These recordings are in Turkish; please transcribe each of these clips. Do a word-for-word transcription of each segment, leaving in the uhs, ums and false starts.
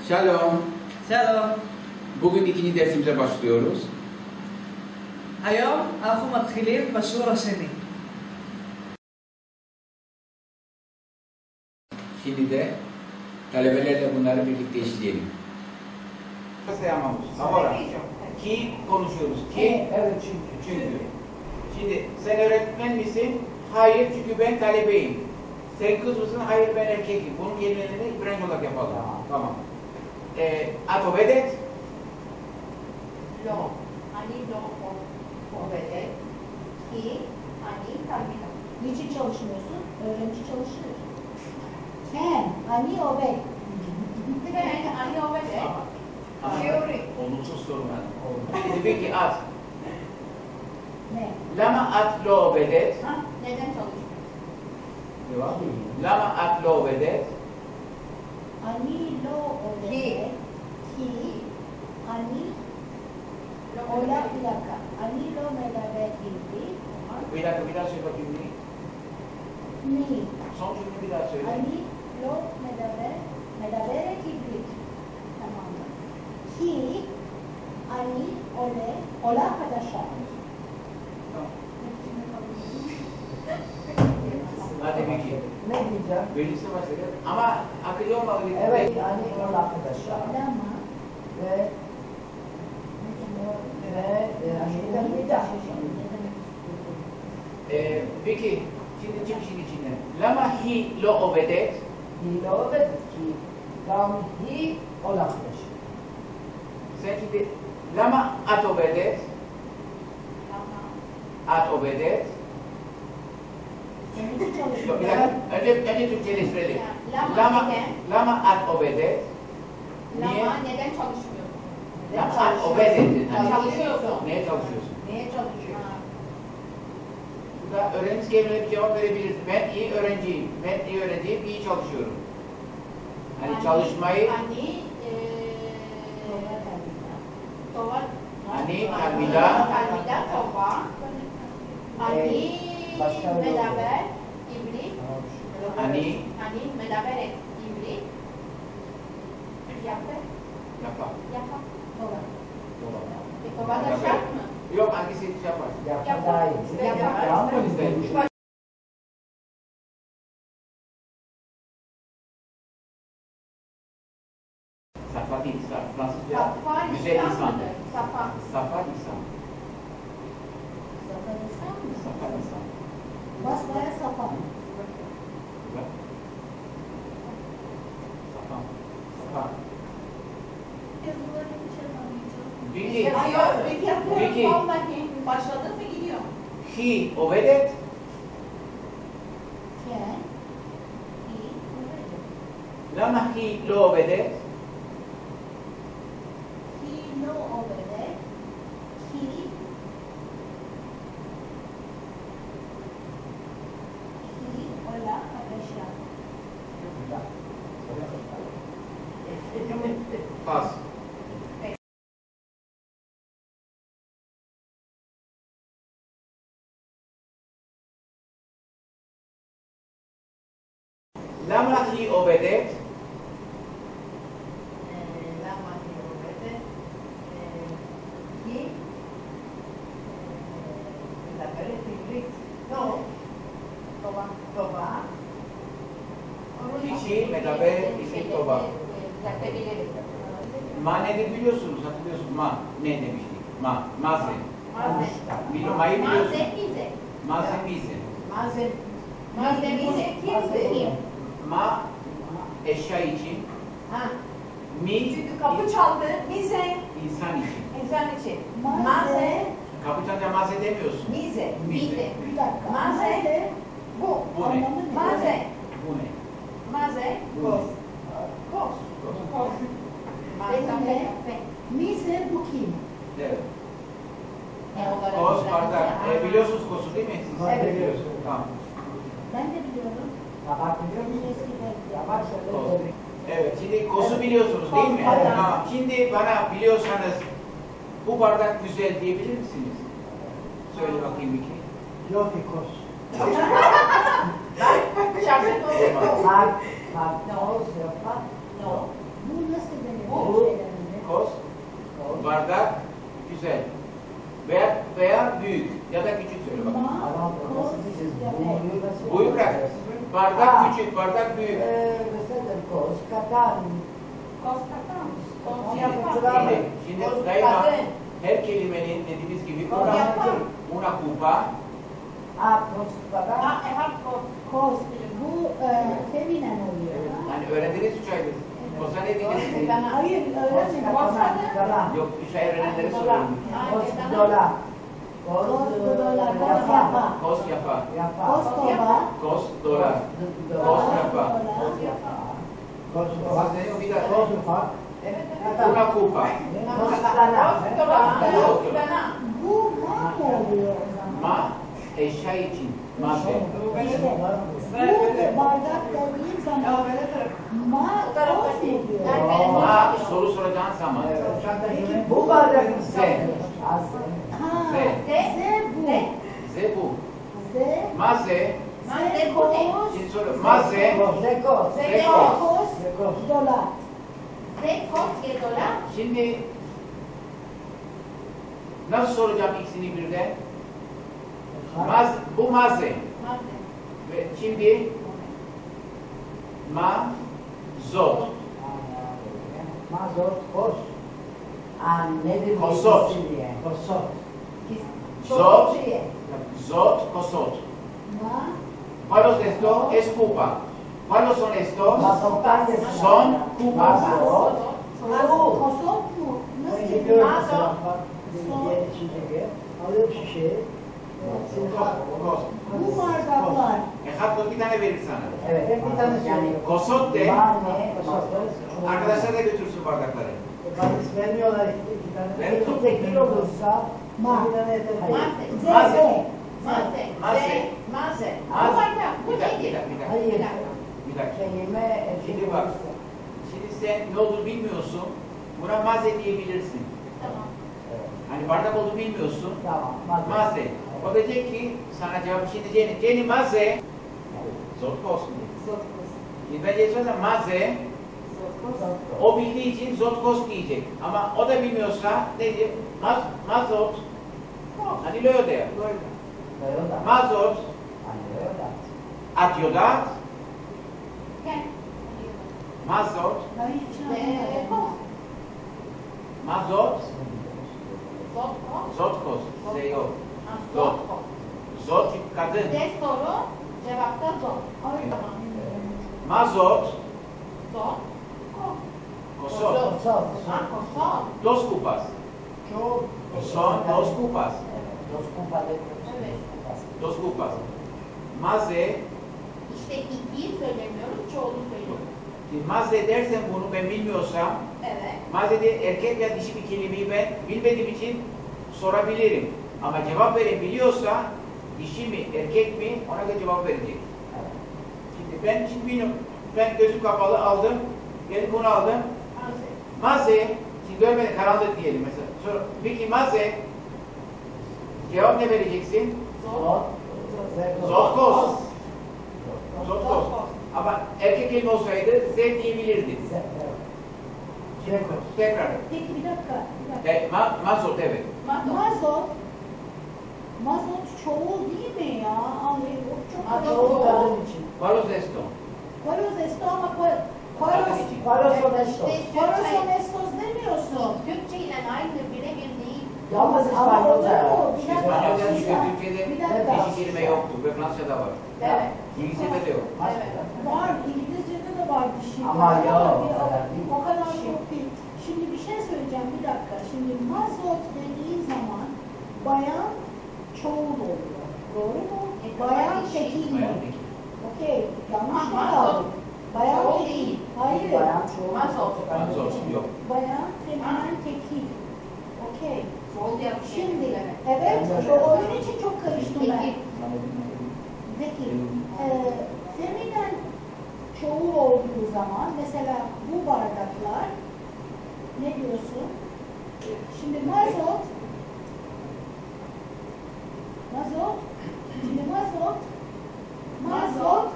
Shalom. Shalom. Bugün ikinci dersimize başlıyoruz. היום אנחנו מתחילים בשיעור השני. Şimdi de talebelerle bunları birlikte işleyelim. Sayamamız. Ahora. Ki konuşuyoruz. Ki. Evet çünkü. Çünkü. Şimdi sen öğretmen misin? Hayır, çünkü ben talebeyim. Sen kız mısın? Hayır, ben erkekim. Bunun yerlerini İbrani olarak yapalım. Tamam. Tamam. Ee, atobedet. לא, אני לא עובדת, כי אני תלמידה. Niçin çalışmıyorsun? Öğrenci çalışır. Sen, ani obey. כן, אני עובדת. שיעורי. Olumsuz soru var. Şimdi peki at. Ne? Lama at lo obedet. Ha, neden çalışmıyorsun? Devam. Lama at lo obedet. Ani lo obey. Ki, ani ola bir dakika. Ani lo medaber gibi. Bir dakika, bir daha söyle bakayım neyi? Mi. Son cümle bir daha söyle. Ani lo medaber. Medabere gibi. Tamam mı? Ki, ani ole. Ola hadaşa. Tamam. Hadi peki. Ne diyeceğim? Birincisi başlayalım. Ama akıllı olmalı. Evet yani onun arkadaşlar Lama. ve ve yani bir daha. Ee, peki, şimdi çık işin içinden. Lama hi lo obedet. Hile obedet ki tam hi o arkadaş. Sen şimdi lama at obedet. At obedet. Niçin Yok, bir çalışmıyorsun? dakika. Önce, önce Türkçeleştirelim. Lama Lama, neden? lama at obedet. Niye? Lama neden çalışmıyorsun? Lama at obedet. Hani Çalışıyorsun. neye çalışıyorsun? Neye çalışıyorsun? Burada öğrenci kelimeyle bir cevap verebilirsin. Ben iyi öğrenciyim. Ben iyi öğrenciyim, iyi çalışıyorum. Hani çalışmayı, Hani Tova hani talmida, Talmida Tova Hani başka bir Medaber İbrit hani Hani Medaber et İbrit Yapı yapar. Yapı Tova. E Tova da şart mı? Yok, hangisi yapar? Yapma daha iyi. Yapar. Tamam mı? İster. Safa değil, Safa. Fransızca Safa güzel insan insan. mıdır? Safa Safa insan. Safa insan mı? Safa insan. Basmaya safa. Güzel. Safa. Safa. Peki, Yok, peki yapıyorum. Peki. Vallahi başladın mı gidiyor. hi obedet. Ken. Lama hi lo obedet. Ki lo obede. Ki. Ki ola hadaşa. Pas. Lama hi obedet. Lama diyordu. Ki Medaber İbrit No Tova Tova Kişi medaber İbrit Tova. Düzeltebiliriz. Ma nedir biliyorsunuz, hatırlıyorsunuz. Ma ne demiştik? Ma, maze. Maze. Bil, ma'yı biliyorsunuz. Maze bize. Maze mize. Malzeme. Maze bize kimdi? Ma eşya için. Ha. Mi Çünkü kapı çaldı. Mize. insan için. İnsan için. Maze. Maze. Kapı çalınca maze demiyorsun. Mize. Mize. Mize. Bir dakika. Maze. Bu. Bu ne? Anlamı ne? Maze. Bu ne? Maze. Bu ne? Kos. Kos. Maze. Mise bu kim? Evet. Ne olarak Kos, güzel. bardak. E, biliyorsunuz kosu değil mi? Siz Evet. biliyorsunuz. Tamam. Ben de biliyorum. Tabak biliyor musun? Eskiden. Tabak Kos. şöyle. Evet, şimdi kosu biliyorsunuz değil mi? Evet. Tamam. Şimdi bana biliyorsanız bu bardak güzel diyebilir misiniz? Söyle bakayım bir kere. Yok bir kos. Şarkı doğru. Bak, bak, toz yapar. No. Bu nasıl denir? bardak Aa. küçük, bardak büyük. Ee, mesela kos, katan. Koskatan. Şimdi, Yapıcılar mı? şimdi, şimdi daima her kelimenin dediğimiz gibi una, Yapar. una kupa, A, kos, katan. Ha, e, hap kos. Kos. Bu e, feminen oluyor. yani öğrendiniz üç aydır. Kosa ne diyeceksiniz? Hayır, Kos, öyle mi? katan, katan. Yok, üç ay öğrenenleri soruyorum. Kos, dola. Kos, Kos, dola, kos, yapa. yapa. Kos yapa, Yapa. Kos, dola. kos dolar, Dola. kos yapa. Kos, Kos ne o bir dakika. kos, ufak. Evet. Una kupa. Kos, dana. Koskatan. Bu ma mı oluyor o zaman? Ma, eşya için. Mase. İşte bu bardak dediğim zaman ma kos mu diyor? Ma, soru soracağın zaman. Bu bardak Z. Ha, Z. Z bu. Z bu. Z. Maze, Z kos. şimdi soru. Maze, Zekos. Zekos. Kos, dolar. De kos ye dolar. Şimdi nasıl soracağım ikisini birden? Maz, bu maze. Maze. Ve şimdi ma, zot. Mazot, kos. Aa, nedir? Kosot. Kosot. Zot, zot, kosot. Ma. ¿Cuáles de estos es cupa? ¿Cuáles son estos? Mazottan Son kupas. Mazot. Kosot, kosot mu? Nasıl? Alıyor şişeyi. Kos. Bu bardaklar. Ejatlo bir tane verir sana. Evet, bir tane yani. Kosot de, Mane, arkadaşlar da götürsün bardakları. Bakız vermiyorlar iki tane. Ver. İki tekil olursa Ma. bir tane yeter. Z, Z. Maze. Maze. Maze. De maze. Maze. Bu bardak. Bu Bir dakika, bir nedir? dakika, bir dakika. Hayır. Bir dakika. Bir dakika. Kelime Şimdi bak. Şimdi sen ne olduğunu bilmiyorsun. Buna maze diyebilirsin. Tamam. Hani bardak olduğunu bilmiyorsun. Tamam. Maze. O da diyecek ki sana cevap şimdi Jenny. Jenny maze. Zot kos. Şimdi ben diyeceğim maze. O bildiği için zot kos diyecek. Ama o da bilmiyorsa ne diyecek? Maz, mazot. Hani löyle ya. Mazot. Atiodat. Gel. Mazot. Ben hiç De anlamadım. kos. Mazot. Zot kos. Zot kos. Şey yok. Ha, Zot. Zot kos. Zot çünkü kadın. De soru. Cevapta zot. Ay. Tamam. Mazot. Zot. Kos. Kosot. Ha, kosot. Dos kupas. Çok. Son dos kupas. Dos kupas. Evet. Dos kupas. Maze. İşte ikiyi söylemiyoruz, çoğulu söylüyoruz. Şimdi maze dersen bunu ben bilmiyorsam, Evet. maze de erkek ya dişi bir kelimeyi ben bilmediğim için sorabilirim. Ama cevap verebiliyorsa dişi mi erkek mi ona göre cevap verecek. Şimdi ben şimdi bilmiyorum. Ben gözüm kapalı aldım. Gelip bunu aldım. Maze. Maze. Şimdi görmedi karanlık diyelim mesela. Sonra, peki maze. Cevap ne vereceksin? Zot. Zotkos. Zotkos. Ama erkek kelime olsaydı Z diyebilirdi. Tekrar. Peki bir dakika. Bir dakika. E, ma, mazot evet. Mazot. Mazot. Mazot çoğul değil mi ya? Ay, o çok Mazot. Çoğu kalabalık. kadın için. Paros esto. Paros esto ama pa- Kadın paros, için. Paros honestos. İşte paros Türkçe, honestos demiyorsun. Türkçe ile aynı birebir değil. Yalnız Ama İspanyolca. olur mu? Bir dakika. İspanyolca bir çünkü dakika, Türkçe'de bir dakika. dişi kelime yoktu ve Fransızca'da var. Evet. İngilizce'de de yok. Evet. Var, İngilizce'de de var dişi. Ama var. yok, Bir- o kadar değil. O kadar çok değil. Şimdi bir şey söyleyeceğim bir dakika. Şimdi mazot dediğin zaman bayan çoğul oluyor. Doğru mu? E, Bayan dişi. tekil mi? Bayan peki. Okey. Yanlış Ama mı mazot kaldı? Bayan çoğul tekil. değil. Hayır. Bayan çoğu. Mazot. Mazot yok. Bayan feminen tekil. Okey. Sol yapı. Şimdi Evet. evet Ben de- onun için çok karıştım ben. Peki. Peki, e, feminen çoğul olduğu zaman mesela bu bardaklar ne diyorsun? Şimdi mazot mazot şimdi mazot mazot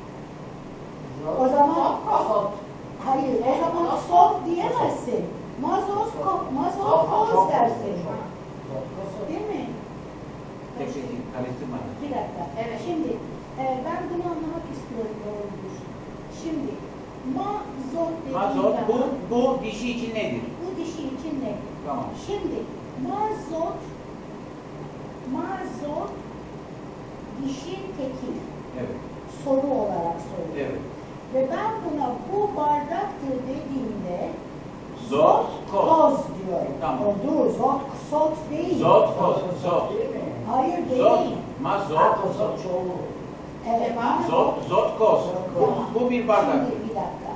o zaman Mazot. hayır o zaman sot diyemezsin. Mazot ko- mazot koz dersin. Değil mi? Tek şey karıştırmadı. Bir dakika. Evet. Şimdi e, ben bunu anlamak istiyorum. doğrudur. Şimdi mazot dediği Mazot bu, zaman bu dişi için nedir? bu dişi için ne? Tamam. Şimdi mazot mazot dişi tekil Evet. soru olarak soruyor. Evet. Ve ben buna bu bardaktır dediğimde Zot, kos. koz diyorum. Tamam. O dur, zot, sot değil. Zot, kos, zot. Değil mi? Hayır değil. Zot, mazot, Mazot çoğulu. Evet, mazot. zot, zot, kos. Bu, bu bir bardaktır. Şimdi bir dakika.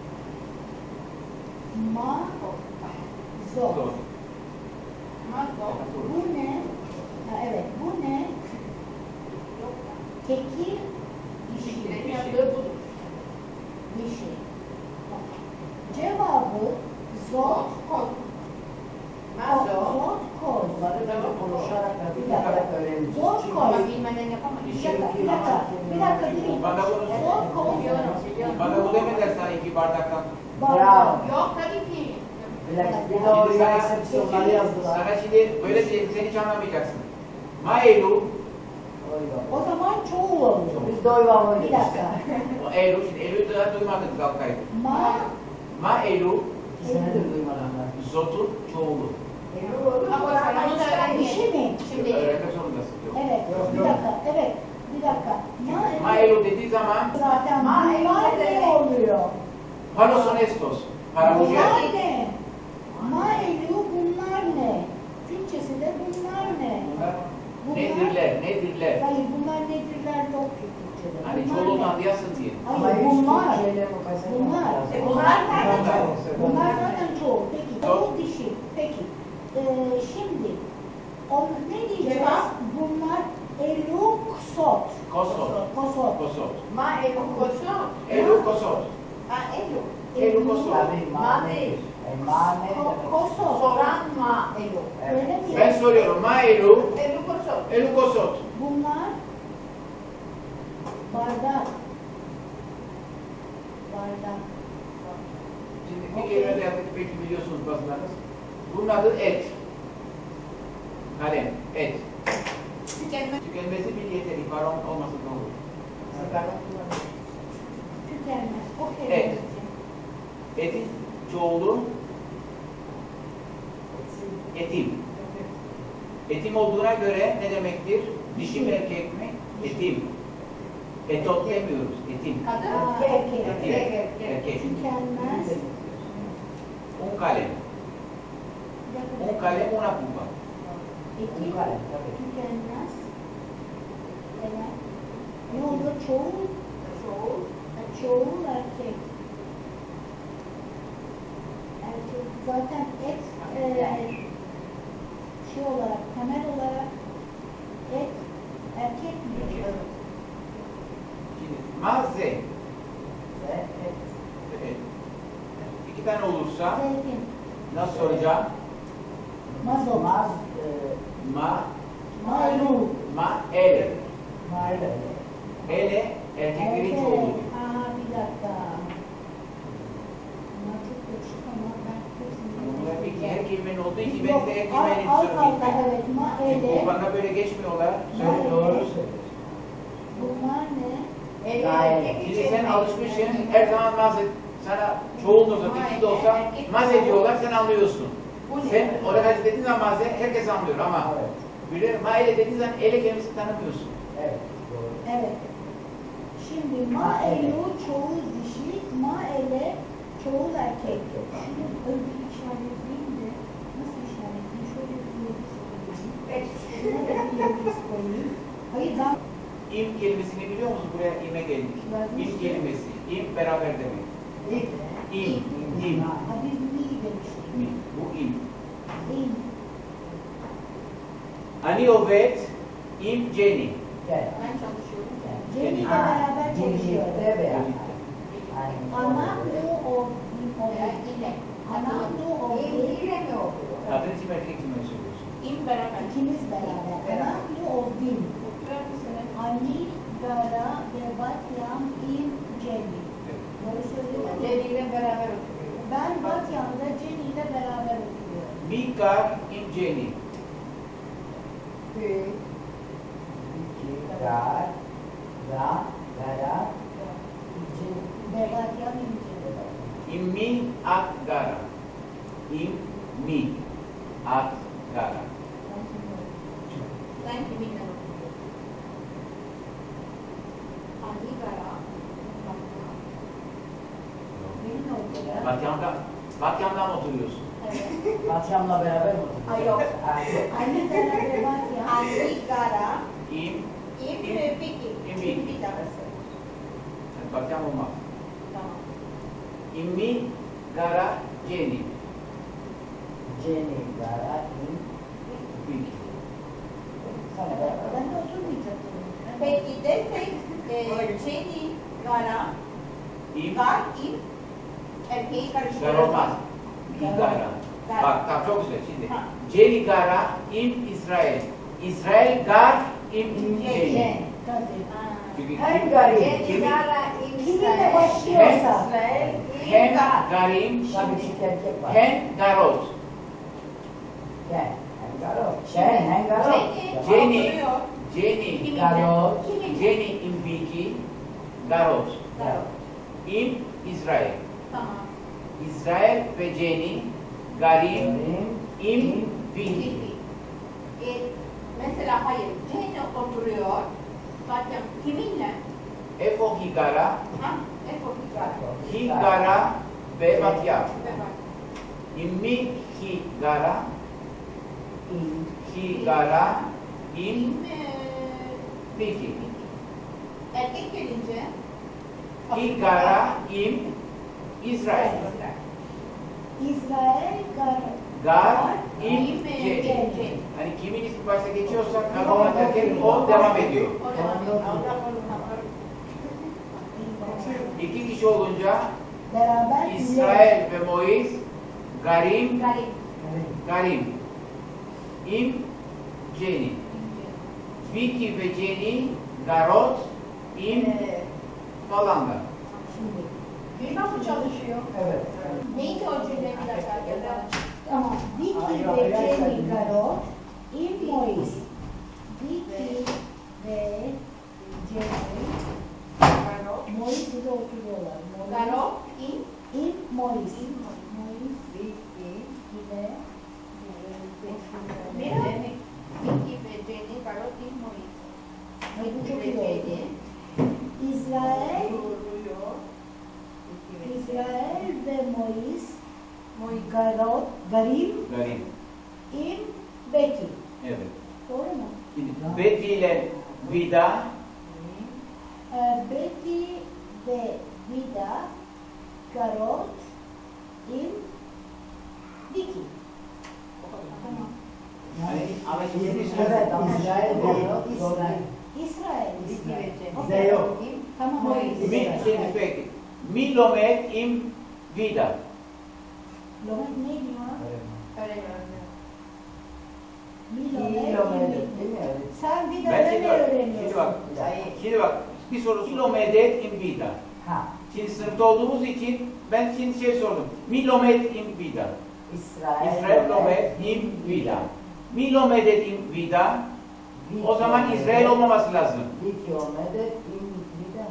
Ma, zot. Zot. Mazot. Bu ne? Ha, evet, bu ne? Tekil dişi. Dişilerin yaptığı budur. Dişi. Cevabı zot, Kol. Mazot. zot, koz. Bunları böyle konuşarak da bir dakika öğreneceğiz. Zor Çünkü koy. Ama bilmeden yapamayız. Bir dakika, bir dakika, bir dakika değil. Bana bunu Zot, koz. Biliyorum, biliyorum. Bana bu demediler sana iki bardaktan. Bardak. Yok tabii ki. Bilek- bir de Şimdi oraya sana, eksepsiyonları yazdılar. sana şimdi böyle şey, sen hiç anlamayacaksın. Maelu, Oyla. O zaman çoğul oluyor. Biz de oyla Bir oynuyoruz. dakika. o Elu, şimdi Elu'yu daha duymadın Galkay'ı. Ma, Maelu, Senedir duymadan ben. zotun çoğulu. Ama sen onu da öğrenmeyelim. dişi mi? Şimdi Öğrenmek zorundasın. Yok. Evet, Yok, bir yok. dakika, evet, bir dakika. Ma, Maelu dediği zaman zaten Ma, bunlar evet, ne evet. oluyor? panos honestos, paramızı Bunlar ne? Ma eliyor, bunlar ne? Türkçesi de bunlar ne? Bunlar, nedirler, nedirler. hayır bunlar nedirler yok ki Türkçede. Hani Bunlar çoğulunu ne? anlayasın diye. Ama Hayır hiç bunlar. Türkçeyle mukayese Bunlar. yapmak lazım. E, bunlar nerede? Bunlar. Bunlar zaten çoğul. Peki, Çok. çoğul dişi. Peki, ee, şimdi on, ne diyeceğiz? Cevap? Bunlar eluksot. Kosot, Kosot. kosot. ma elu kosu. Elu kosot. Ha elu. Elu kosot. Tabii ma değil. E, ma ne Ko- demek? Kosot. Soran ma elu. Öyle mi? Ben soruyorum, Maelu, Elu kosu. Elu kosot. Bunlar bardak. Bardak. Şimdi bir kelime de yaptık, belki biliyorsunuz bazılarınız. Bunun adı et. Kalem, et. Tükenme. Tükenmesi bir yeteri, var olması ne olur? Tükenmez. O Evet. kelime. Etin çoğulu etim. Etim olduğuna göre ne demektir? Dişi mi erkek mi? Etim. Etot demiyoruz, etim. Kadın. Aa, Erkek. erkek. Erkek. Erkek. Tükenmez. Un kalem. Un kalem, una pluma. Ekim. Un kalem, tabii. Tükenmez. Evet. Ne oluyor? Çoğul. Çoğul. Ha, Çoğul erkek. Erkek. Zaten et e, şey olarak, temel olarak et erkek mi? Erkek. Şimdi maze, Ve et. evet. İki tane olursa Zeytin. nasıl soracağım? Mazot. Maz, e, Ma, Malu. ma, ele. maile. Ele erkeklerin Evet. çoğulu. Aa, bir dakika. Bunlar çok karışık ama ben Bunlar hepsini iki her kelimenin olduğu için ben Yok, de her al- kelimenin alt söyleyeyim. alta, evet, ma, ele. Bu bana böyle geçmiyorlar. Ma, Söyle Doğru doğru. söylüyorsun. Bunlar ne? Eli Gayet. erkek Şimdi için sen mi? alışmışsın her zaman maze, sana çoğul da olsa, iki de olsa maze diyorlar, sen anlıyorsun. Bu ne? Sen oraya dediğin zaman maze, herkes anlıyor ama Evet. böyle maile dediğin zaman ele kelimesini tanımıyorsun. Evet. Doğru. Evet. Şimdi ma Ma, ele. elu çoğul dişi, ma ele çoğul erkek. Şunu öyle bir işaretleyeyim de nasıl işaretleyeyim? Şöyle bir yıldız koyayım. Evet. Şuna da bir yıldız koyayım. Hayır ben İm kelimesini biliyor musun? Buraya ime geldik. İm kelimesi. İm beraber demek. İlk. İm. İm. ha, biz mi demiştik. İm. Bu im. İn. Ani ovet, im Jenny. Gel. Ben çalışıyorum. Jenny ile Ha, beraber çalışıyoruz. birlikte veya. Aynen. Anamlu o o Veya ile. Anamlu o İl ile mi oluyor? Kadın için erkek için mi söylüyorsun? İm beraber. ikimiz beraber. Anamlu o bin. Oturar mısınız? Ani gara ve batyam in Jenny. Evet. Doğru söylüyorum. Eli ile beraber oturuyor. Ben Batyam'da Jenny ile beraber oturuyorum. Mikar, im Jenny. Bir, iki, gar, ra, gara, Bebatyan İngilizce'de. İmmi at gara. İmmi at gara. Sen kiminle oturuyorsun? Ani gara. Benim oturuyor. Batyam'da, Batyam'da mı oturuyorsun? Evet. Akşamla beraber mi oturuyorsun? Ay yok. Anne sana Bebatyan. Ani gara. İm, İm İm. ve peki. İm. Çünkü bir tanesi. Batyam olmaz. Tamam. İmmi gara ceni. Jenny, Gara, İm, Peki. sana beraber. Ben de oturmayacaktım. Peki desek e, Jenny gara. İm, Gar, im. Erkeği gar karıştırıyoruz. olmaz. Bir gara. Gar. Bak tamam çok güzel şimdi. Ha. Ceni gara im İsrail. İsrail gar im ceni. Tabii. Ha. Çünkü Hem kim- gari. Jenny Kimin- gara, im Kiminle İsrail. başlıyorsa. İsrail, im hem gar. garim Tabii çift erkek var. hem garot. Ken, hem Garo. Ken, hem Garo. Jenny Jenny. oturuyor. Ceni Kiminle? Garot. Kiminle? Ceni im Viki garot. Garo. İm İsrail. Tamam. İsrail ve Ceni garim Garim, im Viki. Peki. E, mesela hayır. Jenny oturuyor. Zaten kiminle? Efo higara, Ha? Efo gara. higara ve batyam. Ve bak. İmmi higara, İm, higara, im İm e, Viki. erkek gelince Higara im İsrail. İsrail gar. Gar im İm Ceni. Jenny. Hani kimin ismi başta geçiyorsa kadın erkek o devam ediyor. O zaman Allah İki kişi olunca Beraber İsrail ve Moiz garim Garip. garim im Ceni. Viki ve Ceni garot im Ee, falanlar. Şimdi. nasıl çalışıyor? evet. Neydi o cümle bir dakika? Ya da- Tamam. Vicky ve Jenny Garot, İm Mois. Vicky ve Jenny Garo. Mois'de oturuyorlar. Mois. Garo. İm. İm Mois. İm. Mois Vicky. ve Ne demek? Vicky ve Jenny. Garo. İm. Mois. Ay, bu çok Vicky iyi ve oldu. Jenny. İsrail, Oturuyor. Vicky ve Jenny. İsrail ve Mois, Mois. Garot, Garim, Garim. İm, Betty. Evet. Doğru mu? Şimdi Betty ile Vida Ee, Betty ve Vida, Garot, İm, Vicky. Tamam. yani ama şimdi bir Evet, ama İsrail Garo, İsrail. İsrail. İsrail. Vicky ve Jenny. Bize yok. İm. Tamam. Mois. Mi, şimdi peki. Milomet im Vida. Lomet ne diyor? Öyle öyle. Milomet, Kilometre, İm. değil mi? Evet. Sen Vida'da Ben ne şimdi bak, şimdi öğreniyorsun? bak, şimdi bak, bir soru kilomedet im Vida. Ha, Şimdi sınıfta olduğumuz için ben şimdi şey sordum. Milomet im Vida. İsrail. İsrail lomet im Vida. Milomedet im Vida. O zaman İsrail olmaması lazım. Bir kilometre, İm, Vida.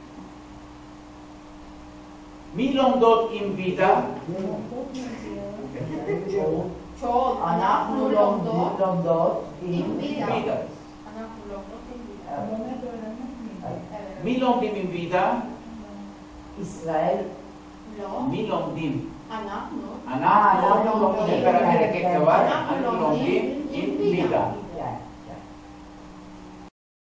Milomdot im Vida. Lomet ne diyor? Çoğul. Çoğul. Ana, Mulom, Anapulomdo. Lomdot, İm, İm, Vida. Vida. Anapulomdo. İm. Vida. Evet. Lomet öğrenmek mi? Evet. Milomdim im Vida. İsrail. Lo. Milomdim. Ana. No. Ana, Ana, milomdim. milomdim. Beraber erkek de var. Ana, milomdim. Milomdim im Vida.